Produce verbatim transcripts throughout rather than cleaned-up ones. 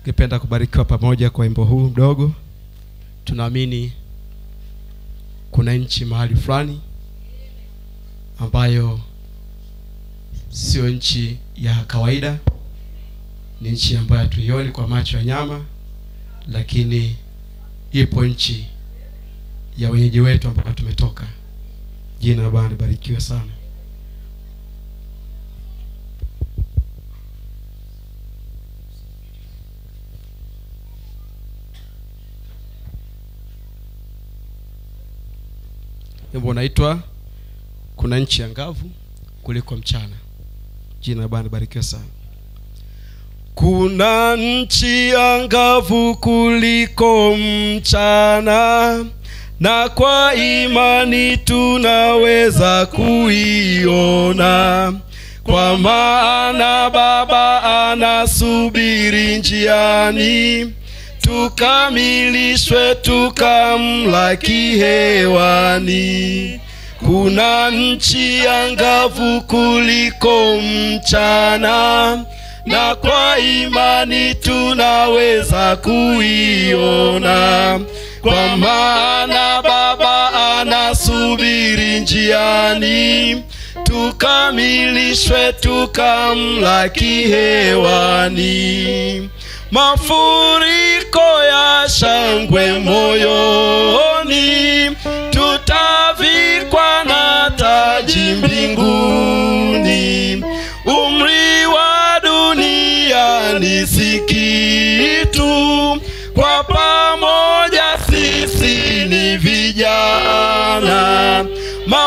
Ningependa kubarikiwa pamoja kwa wimbo huu mdogo. Tunaamini kuna nchi mahali fulani ambayo sio nchi ya kawaida, ni nchi ambayo hatuioni kwa macho ya nyama, lakini ipo nchi ya wenyeji wetu ambako tumetoka. Jina la Bwana libarikiwe sana. Wimbo unaitwa Kuna Nchi Angavu Kuliko Mchana. Jina la Bwana libarikiwe sana. Kuna nchi angavu kuliko mchana, na kwa imani tunaweza kuiona, kwa maana Baba anasubiri njiani, tukamilishwe tukamlaki hewani. Kuna nchi angavu kuliko mchana, na kwa imani tunaweza kuiona, kwa maana Baba anasubiri njiani, tukamilishwe tukamlaki hewani. Mafuriko ya shangwe moyoni, tutavikwa na taji mbinguni. Umri wa dunia ni si kitu, kwa pamoja sisi ni vijana.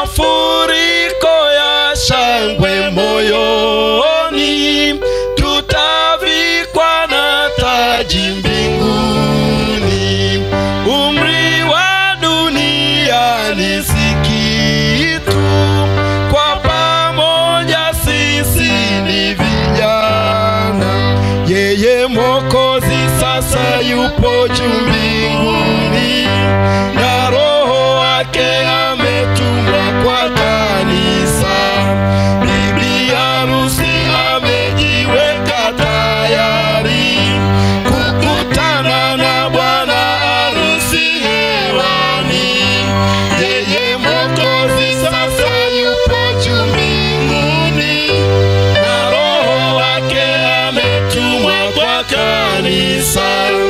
Mafuriko ya shangwe moyoni, tutavikwa na taji mbinguni. Umri wa dunia ni si kitu, kwa pamoja sisi ni vijana. Yeye Mwokozi sasa yupo juu mbinguni, na Roho wake ametumwa kwa kanisa. Bibi harusi amejiweka tayari kukutana na bwana harusi hewani. Yeye Mwokozi sasa yupo juu mbinguni, na Roho wake ametumwa kwa kanisa.